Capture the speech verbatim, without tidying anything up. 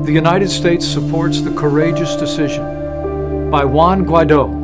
The United States supports the courageous decision by Juan Guaido,